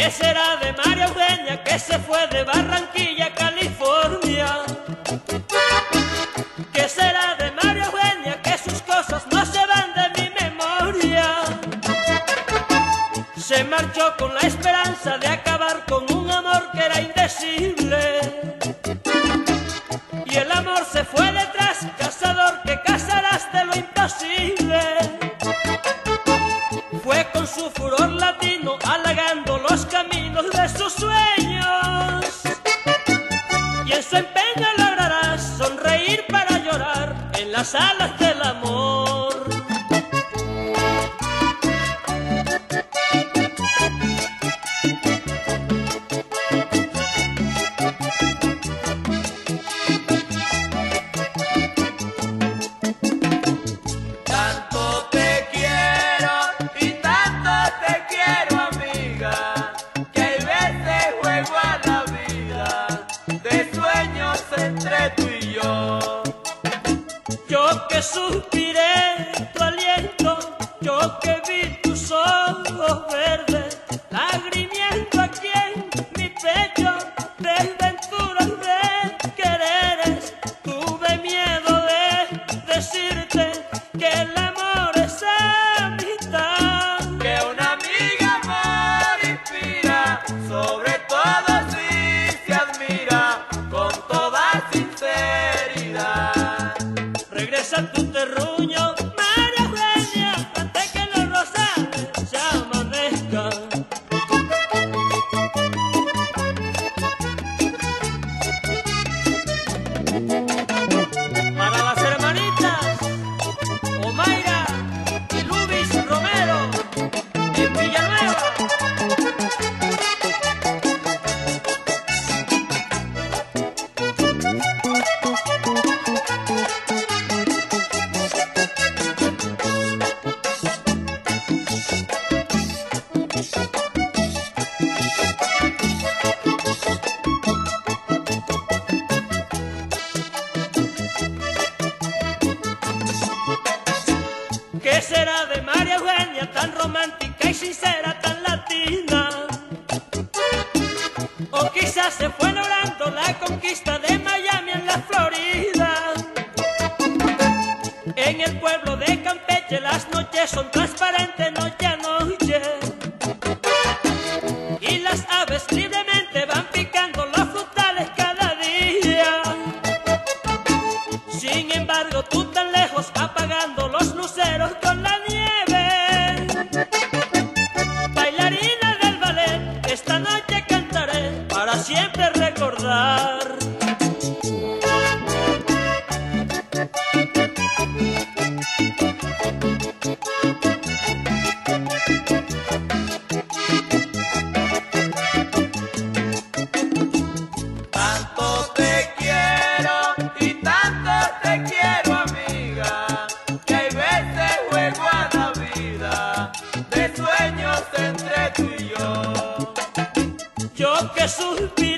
¿Qué será de María Eugenia que se fue de Barranquilla a California? ¿Qué será de María Eugenia que sus cosas no se van de mi memoria? Se marchó con la esperanza de acabar con un amor que era indecible, y el amor se fue detrás, cazador, que cazarás de lo imposible. Fue con su furor latino halagando los caminos de sus sueños, y en su empeño lograrás sonreír para llorar en las alas del amor. Entre tú y yo que suspiré tu aliento, yo que vi tus ojos verdes, lagrimiento aquí en mi pecho, desventuras de quereres. Tuve miedo de decirte que el amor es amistad, que una amiga amor inspira, sobre todo si se admira con toda sinceridad. Regresa a tu terruño, María Eugenia, antes que los rosales se amanezcan. Para las hermanitas Omaira y Lubis Romero en Villanueva. ¿Qué será de María Eugenia, tan romántica y sincera, tan latina? O quizás se fue logrando la conquista de Miami en la Florida. En el pueblo de Campeche las noches son transparentes noche a noche, y las aves libremente van picando los frutales cada día. Sin embargo, tú tan lejos, apagando los luceros con la nieve. Bailarina del ballet, esta noche cantaré para siempre recordar. Tanto te quiero y tanto te quiero, amiga, que hay veces juego a la vida de sueños entre tú y yo. Yo que suspiro